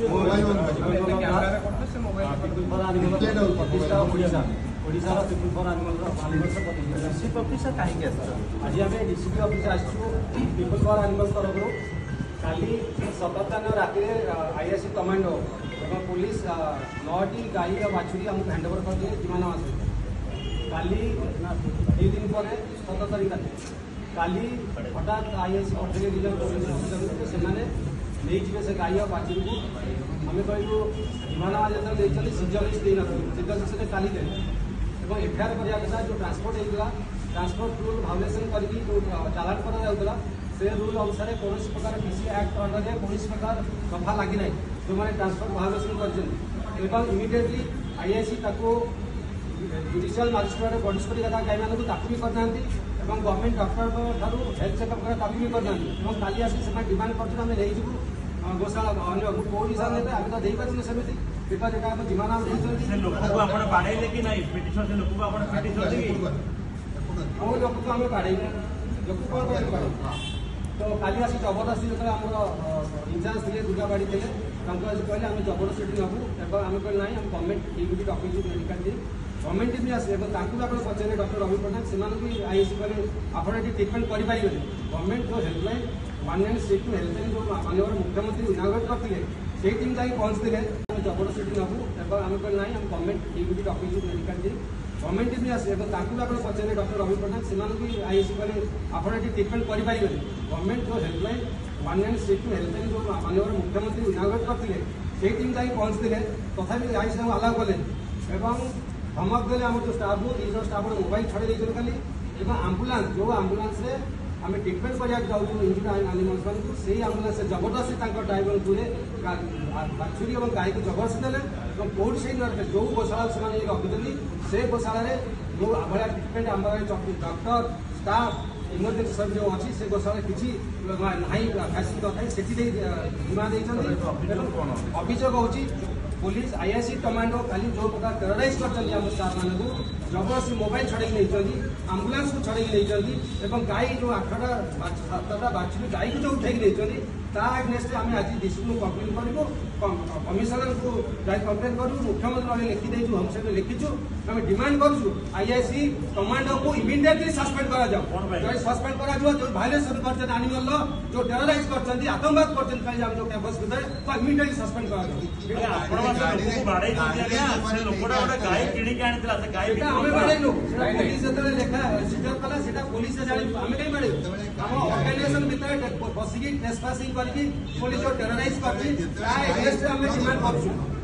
office कहीं आज आम डीसीपी ऑफिस आसपल फॉर एनिमल्स तरफ काली 17 राति आईएससी कमांडो और पुलिस 9टी गाई और बाछुरी आमको हैंडओवर करते जीवन सहित काली 2 दिन पर 17 तारीख काली हठात आईएससी पठे रिजर्व पुलिस अफिसर से से गाई और बाछुरी को आम कहूँ जीवन जो सीजर लिस्ट सीजर काली देने एफआईआर करा जो ट्रांसपोर्ट होता ट्रांसपोर्ट रूल भायोलेसन करके चालान करा से रूल अनुसार कौन प्रकार पीसी एक्ट अंडर कौन प्रकार दफा लगी ना जो मैंने ट्रांसपोर्ट भायोलेसन कर इमिडिएटली आईआईसी जुडिशियल मजिस्ट्रेट बडिस्पति गाई मानक भी करना गवर्नमेंट डॉक्टर ठार हेल्थ चेकअप करा भी करना काली आसी डिमांड कर गोशाला अन्य कौ हिसाब से आम तो देपारे सेमती बिकज एटा जीवन कौ लोक को आम बाड़े लोक कौन कर तो काली आसी जबरदस्ती जो आम इंचार्ज थे दुर्गाबाड़ी थे कहले आम जबरदस्ती नबू एवं आम कहले ना आम गवर्नमेंट ड्यूटी डकेचु मेडिकल टीम गवर्नमेंट टीम आसे आप पचारे डॉक्टर रवि पट्टनायक से आईएससी कहले आप ट्रिटमेंट करेंगे गवर्नमेंट जो हेल्पलाइन 196 हेल्पलाइन जो माननीय मुख्यमंत्री इनागोरेट करते से टीम जाए पहुँचते जबरदस्ती नबू एवं आम कहले ना आम गवर्नमेंट ड्यूटी डकेचु मेडिकल टीम गवर्नमेंट टीम आसे आप पचारे डॉक्टर रवि पट्टनायक से आईएससी कहले आप ट्रिटमेंट करेंगे गवर्नमेंट जो हेल्पलाइन 196 हेल्पलाइन जो माननीय मुख्यमंत्री इनागोरेट करते से टीम जाए पहुँचते तथापि आईएससी अलाउ कले धमक देले आम जो स्टाफ स्टाफ मोबाइल छड़े खाली आम्बुलांस जो आम्बुलांस आम ट्रिटमेंट कराया जाऊँ इंजुर्ड एनिमल्स मान से आम्बुलांस जबरदस्ती ड्राइवर पूरे बाछुरी और गाई को जबरदस्ती देले कौट से जो गोशाला से रखिंट से गोशाला जो भाया ट्रिटमेंट आम डॉक्टर स्टाफ इमरजेंसी सर्विस जो अच्छी से गोशाला किसी ना फैसिलिटी नथा से बीमा अभियोग हो पुलिस आईआईसी कमांडो खाली जो प्रकार टेरराइज कर स्टाफ मान जबरदस्ती मोबाइल छड़े नहीं आम्बुलांस को छड़े नहीं गाई जो 8टा 7टा बाछुरी गाई को जो उठे नहीं अगेंस्ट आम आज डीसी को कम्प्लेन करूँ कमिशनर को जाए कम्प्लेन करूँ मुख्यमंत्री लिखिदे हम से लिखीचु आम डिमांड करूँ आईआईसी कमांडो को इमिडिएटली सस्पेंड करा सस्पेंड करा जो भायोलेसन कर एनिमल जो टेरराइज कर आतंकवाद कर जो कैंपस भीतर तो इमिडिएटली सस्पेंड करा पुलिस आम कहीं बाड़े आम अर्गानाइजेशन भीतर बसिक टेस्ट पासिंग करके पुलिस टेरराइज कर डिमांड कर